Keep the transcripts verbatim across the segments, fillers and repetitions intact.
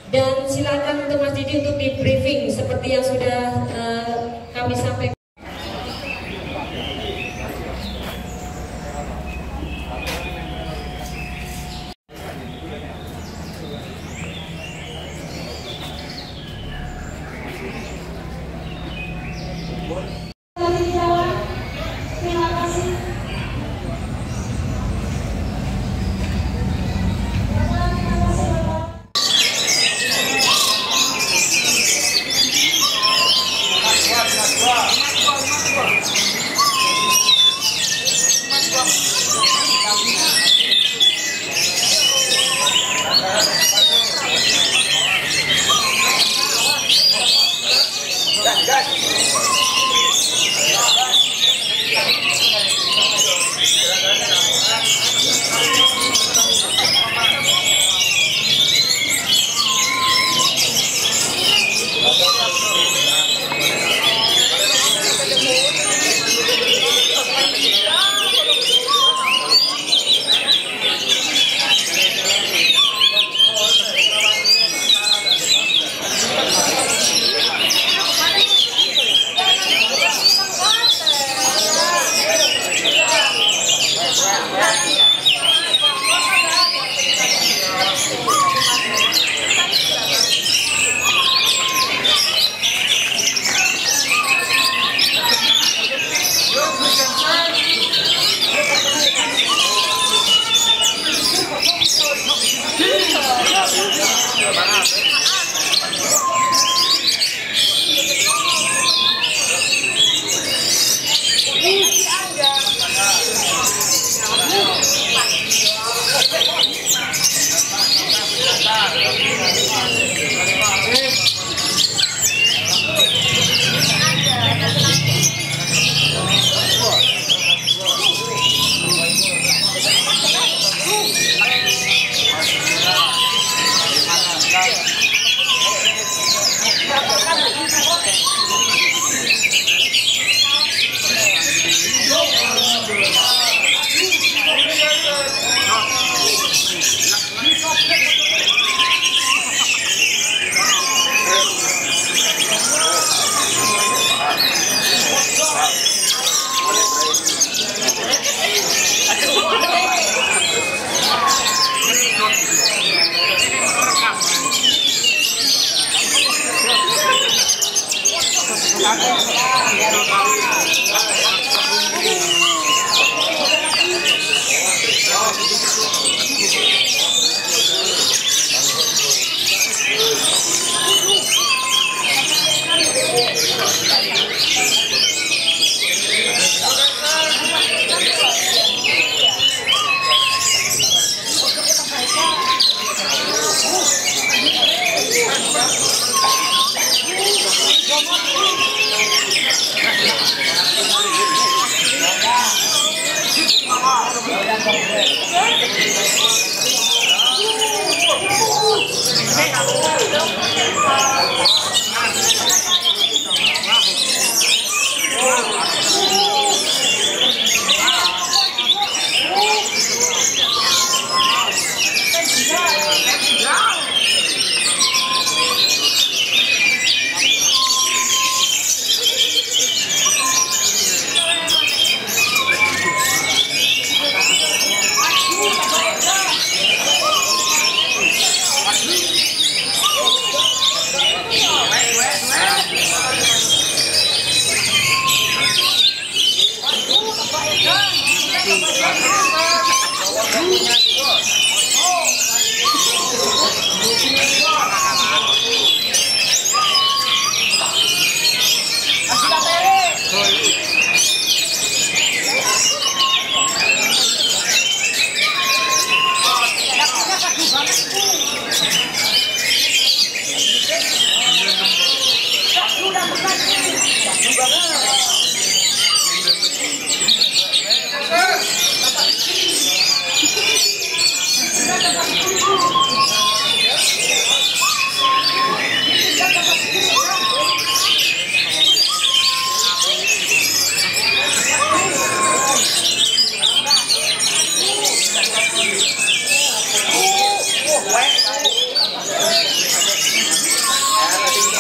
Dan silakan untuk Mas Didi untuk di briefing seperti yang sudah uh, kami sampaikan. Terima kasih.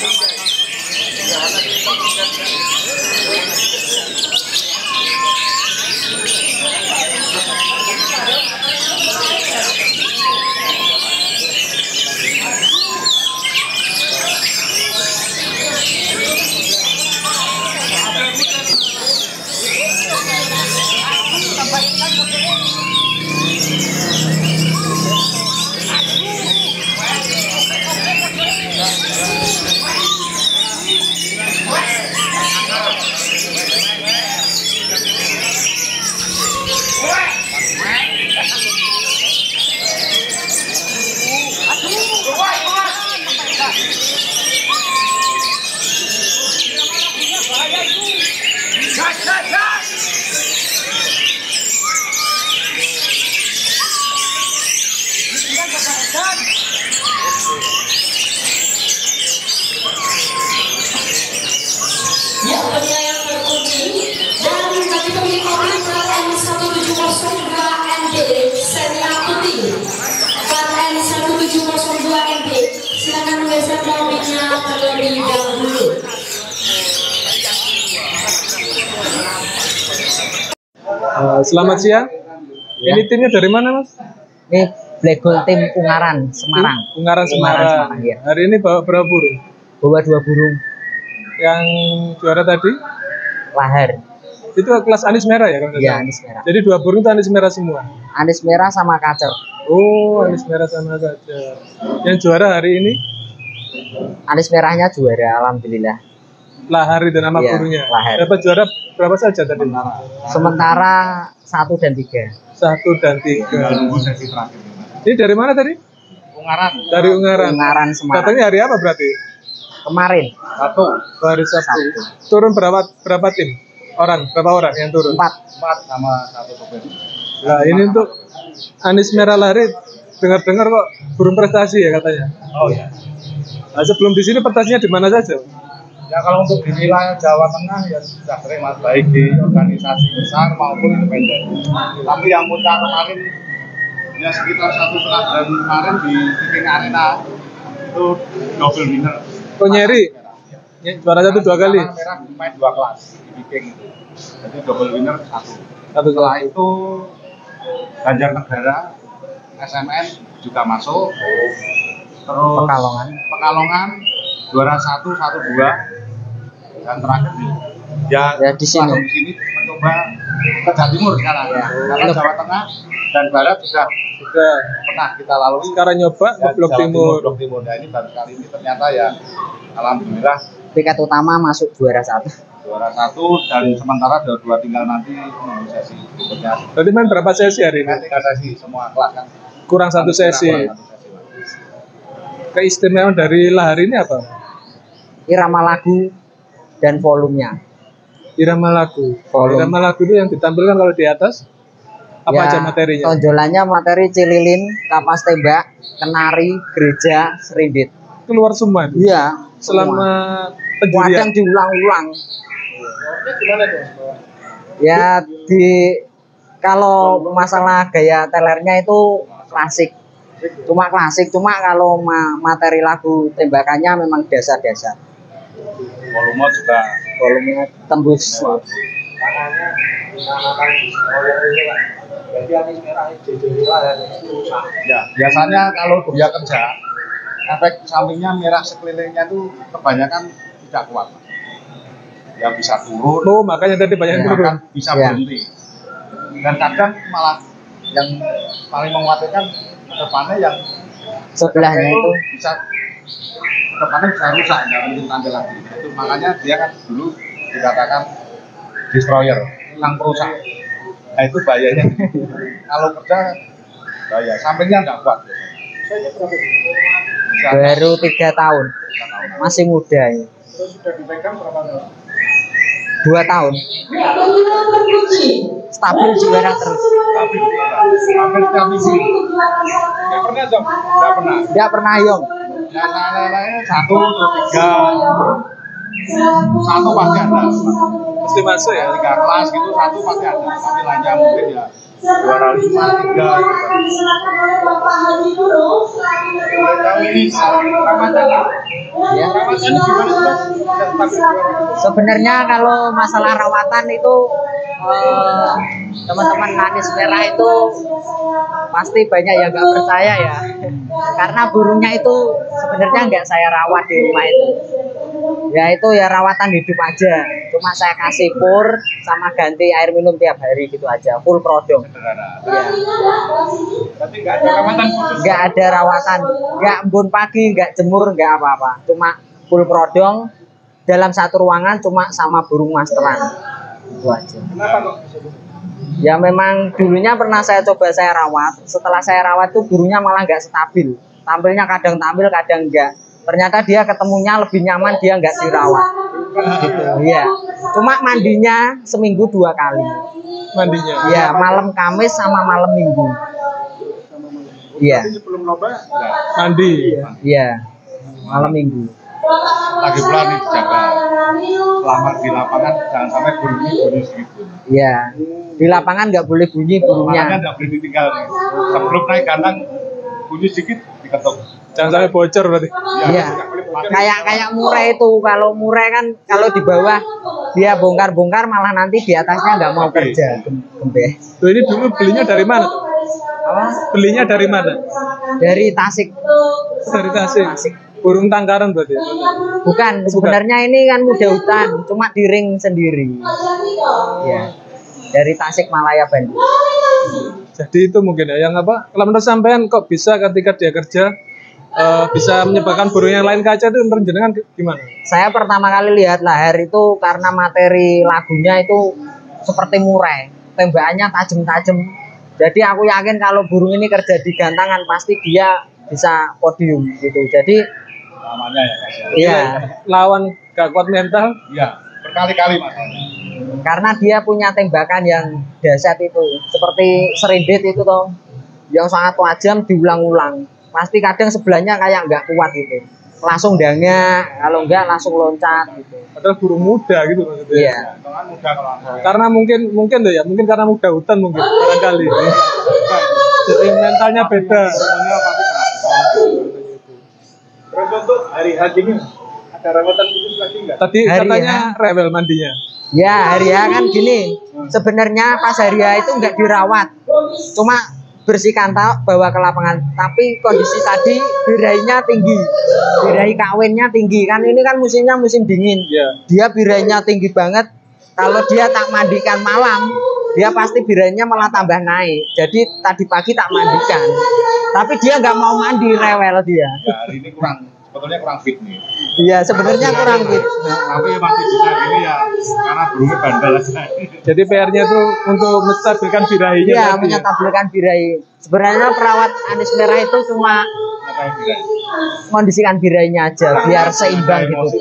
Ya, penilaian terkunci dan bagi pemilik mobil plat N satu tujuh nol dua N D Seria Putih. Plat N satu tujuh nol dua N D, silakan menggeser mobilnya terlebih dahulu. Uh, selamat siang. Ya. Ini timnya dari mana, Mas? Ini Black Gold tim Ungaran, Semarang. Ungaran, Semarang. Ungaran, Semarang ya. Hari ini bawa berapa burung? Bawa dua burung Yang juara tadi? lahar. Itu kelas anis merah ya? Kalau nggak Iya, salah? anis merah. Jadi dua burung itu anis merah semua? Anis merah sama kacer. Oh, anis merah sama saja. Yang juara hari ini? Anis merahnya juara, alhamdulillah. Lahar itu nama Iya, burungnya. lahar. Dapat juara berapa saja tadi? Sementara satu dan tiga. Satu dan tiga. Ini dari mana tadi? Ungaran. Dari Ungaran. Ungaran, Semarang. Datangnya hari apa berarti? Kemarin Satu. Hari Sabtu. Sabtu. Turun berapa berapa tim? Orang, berapa orang yang turun? empat. Empat sama satu sopir. Nah, ini untuk anis merah lahir. Dengar-dengar kok burung prestasi ya katanya. Oh ya. Nah, sebelum di sini prestasinya di mana saja? Ya kalau untuk di wilayah Jawa Tengah ya sudah sering mas, baik di organisasi besar maupun independen. Tapi yang puncak kemarin ya sekitar satu setengah bulan kemarin di Viking Arena itu double winner. Kok nyeri? Ya, juara satu dua kali. Karena merah main dua kelas di Viking itu. Jadi double winner satu. Satu Setelah itu Banjarnegara, S M N juga masuk. Terus Pekalongan. Pekalongan juara satu satu dua dan terakhir di ya, Ya, di sini. langsung di sini mencoba ke Jawa Timur sekarang ya. Karena Untuk- Jawa Tengah dan Barat sudah Sudah. pernah kita lalui. Sekarang nyoba ke Ya, Blok Jawa Timur. Blok Timur. Nah ini baru kali ini ternyata ya alhamdulillah Tiket utama masuk juara satu. juara satu dan sementara ada dua tinggal nanti menunggu sesi berikutnya. Berarti main berapa sesi hari ini? Nanti tiga sesi semua kelas kan. Kurang satu sesi. Kurang satu sesi, Mas. Keistimewaan dari lahar ini apa? Irama lagu dan volumenya. Irama lagu. Volume. Irama lagu itu yang ditampilkan kalau di atas apa Ya, aja materinya? Tonjolannya materi cililin, kapas tembak, kenari, gereja, serindit. Keluar semua itu? Iya. Selama Kadang penjurian. diulang-ulang. Ya di kalau masalah gaya telernya itu klasik. Cuma klasik, cuma kalau ma- materi lagu tembakannya memang dasar-dasar. Volume juga Volumenya tembus. ya biasanya kalau dia kerja efek sampingnya merah sekelilingnya itu kebanyakan tidak kuat, ya bisa turun Oh, makanya tadi banyak yang turun. bahkan bisa Ya. berhenti dan kadang malah yang paling mengkhawatirkan ke depannya yang Sebelahnya itu bisa ke depannya bisa rusak, nggak mungkin tampil lagi. Itu makanya dia kan dulu dikatakan destroyer, hilang perusak. Nah itu bahayanya. Kalau kerja bahaya, sampingnya nggak kuat. Bisa baru tiga tahun, tiga tahun. masih muda ini. Terus sudah dipegang berapa tahun? Dua tahun, Ya, penilaian terkunci. stabil juara terus. Tapi hampir setiap minggu. Nggak pernah dong? Nggak pernah. Tidak pernah yong. Yang lain-lainnya satu, atau tiga, satu pasti ada. Pasti masuk ya? Tiga kelas gitu satu pasti ada. Tapi lainnya mungkin ya juara lima tiga ini Ramadan Ya. Ramadan gimana sih Mas? Sebenarnya kalau masalah rawatan itu eh, teman-teman Anis Merah itu pasti banyak yang nggak percaya ya, karena burungnya itu sebenarnya nggak saya rawat di rumah itu. Ya itu ya rawatan hidup aja, cuma saya kasih pur sama ganti air minum tiap hari gitu aja, full prodong. Sederhana. Ya. Berarti nggak ada rawatan khusus. Nggak ada rawatan, nggak embun pagi, nggak jemur, nggak apa-apa, cuma full prodong dalam satu ruangan, cuma sama burung masteran itu aja. Kenapa kok bisa begitu? Ya memang dulunya pernah saya coba saya rawat, setelah saya rawat tuh burungnya malah nggak stabil, tampilnya kadang tampil kadang enggak. Ternyata dia ketemunya lebih nyaman dia nggak dirawat gitu. Iya, cuma mandinya seminggu dua kali. Mandinya. Iya, malam Kamis sama malam Minggu. Iya, Tapi sebelum lomba nggak. Mandi. iya, malam Minggu. Lagi pula nih dijaga selama di lapangan jangan sampai burungnya bunyi segitu. Iya, di lapangan nggak boleh bunyi Makanya burungnya. nggak boleh ditinggal nih. Sebelum naik kandang bunyi sedikit diketuk. Jangan sampai bocor berarti. Iya, kayak kayak murai itu, kalau murai kan kalau di bawah dia bongkar-bongkar malah nanti di atasnya nggak mau Oke. kerja. Gembeh. Tuh ini dulu belinya dari mana tuh? Apa? Belinya dari mana? Dari Tasik. Dari Tasik. Tasik. Burung tangkaran berarti. Bukan, sebenarnya ini kan muda hutan, cuma di ring sendiri. Iya. Dari Tasik Malaya Bandung. Jadi itu mungkin ya yang apa? Kalau menurut sampean kok bisa ketika dia kerja eh, bisa menyebabkan burung yang lain kaca itu menurut jenengan gimana? Saya pertama kali lihat lahar itu karena materi lagunya itu seperti murai, tembakannya tajam-tajam. Jadi aku yakin kalau burung ini kerja di gantangan pasti dia bisa podium gitu. Jadi Namanya ya Mas. iya, Lawan gak kuat mental. Iya, berkali-kali Mas. karena dia punya tembakan yang dahsyat itu, seperti serindit itu toh, yang sangat tajam diulang-ulang. Pasti kadang sebelahnya kayak nggak kuat gitu, langsung dangak, kalau enggak langsung loncat gitu. Padahal burung muda gitu maksudnya. Iya. Tangan muda kalau aku. Karena mungkin mungkin tuh ya, mungkin karena muda hutan mungkin barangkali. Jadi mentalnya beda. Semuanya pasti keras. Terus untuk hari H ini ada rawatan khusus lagi nggak? Tadi Hari katanya rewel mandinya. Ya hari H kan gini, sebenarnya pas hari H itu nggak dirawat, cuma bersihkan tak bawa ke lapangan. Tapi kondisi tadi birainya tinggi, birai kawinnya tinggi kan, ini kan musimnya musim dingin. Iya. Dia birainya tinggi banget. Kalau dia tak mandikan malam, dia pasti birainya malah tambah naik. Jadi tadi pagi tak mandikan, tapi dia nggak mau mandi, rewel dia. Ya, hari ini kurang, sebetulnya kurang fit nih. Iya sebenarnya kurang fit. Tapi ya masih bisa gini ya, karena burungnya bandel aja. Jadi P R-nya tuh untuk menstabilkan birahinya. Iya, tadi ya. menyetabilkan birai. Sebenarnya perawat Anis Merah itu cuma Ngapain birai? kondisikan birainya aja biar seimbang gitu.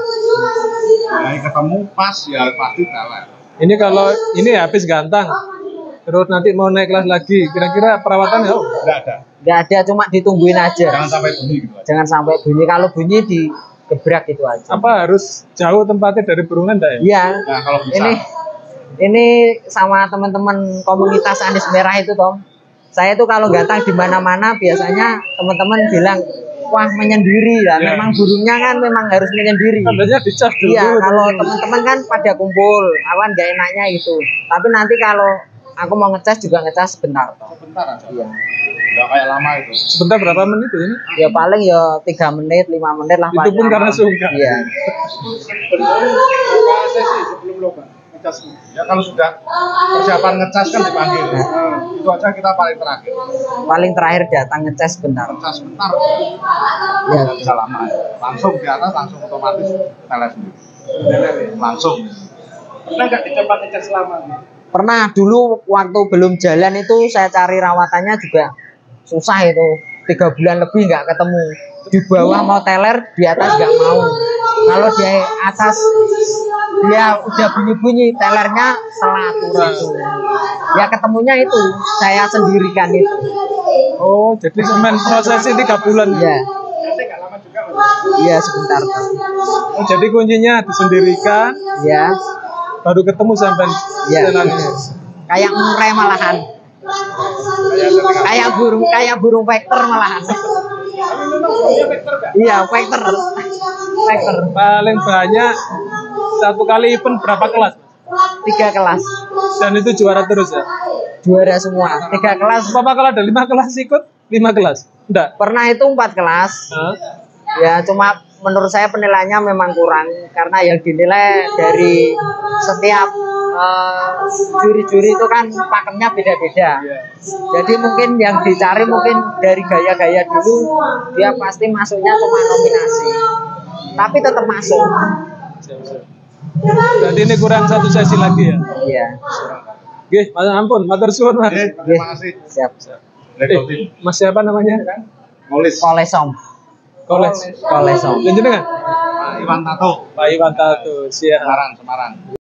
Birai ketemu pas ya pasti kalah. Ini kalau ini habis gantang, terus nanti mau naik kelas lagi, kira-kira perawatannya oh, Enggak ada. Nggak ada, cuma ditungguin aja. Jangan sampai bunyi gitu aja. Jangan sampai bunyi. Kalau bunyi digebrak gitu aja. apa harus jauh tempatnya dari burungan enggak ya? Iya. Nah, kalau bisa. Ini ini sama teman-teman komunitas Anis Merah itu Tom. Saya tuh kalau gantang di mana-mana biasanya teman-teman bilang, wah menyendiri lah. Ya. Memang burungnya kan memang harus menyendiri. Tandanya dicas dulu. Iya, kalau teman-teman kan pada kumpul, awan nggak enaknya itu. Tapi nanti kalau aku mau ngecas juga ngecas sebentar. Sebentar aja. Iya. Enggak kayak lama itu. Sebentar berapa menit tuh ini? Ya paling ya tiga menit, lima menit lah. Itu paling pun lama. karena suka. Iya. Berapa sesi sebelum lomba? Ngecas. Ya kalau sudah persiapan ngecas kan dipanggil. Nah, itu aja kita paling terakhir. Paling terakhir datang ngecas sebentar. Ngecas sebentar. Ya. Nggak bisa lama ya. Langsung di atas langsung otomatis teles sendiri. Langsung. Pernah nggak dicoba ngecas lama? Pernah dulu waktu belum jalan itu saya cari rawatannya juga susah itu. Tiga bulan lebih nggak ketemu. Di bawah mau teler, di atas nggak mau. Kalau di atas dia udah bunyi-bunyi, telernya selatur itu. Ya ketemunya itu, saya sendirikan itu. Oh, jadi semen prosesnya tiga bulan. Iya, Nanti nggak lama juga. iya sebentar. Oh, jadi kuncinya disendirikan, Ya, baru ketemu sampai ya. jalan. Kayak murai malahan. Kayak burung, kayak burung vector malahan. Tapi memang burungnya vector nggak? Iya, vector. Vector. Paling banyak satu kali event berapa kelas? Tiga kelas. Dan itu juara terus ya? Juara semua. Tiga kelas. Berapa kalau ada lima kelas ikut? Lima kelas? Enggak? Pernah itu empat kelas. Hah? Ya cuma menurut saya penilaiannya memang kurang karena yang dinilai dari setiap eh, juri-juri itu kan pakemnya beda-beda. Iya. Jadi mungkin yang dicari mungkin dari gaya-gaya dulu dia pasti masuknya cuma nominasi. Tapi tetap masuk. Siap-siap. Berarti ini kurang satu sesi lagi ya? Iya. Oke, mas ampun, matur suwun mas. Oke, terima kasih. Siap. Eh, mas siapa namanya? Nulis Kolesom. Koles. Kolesom. Dan jenengan? Pak Iwan Tato, Pak Iwan Tato, siap. Semarang, Semarang.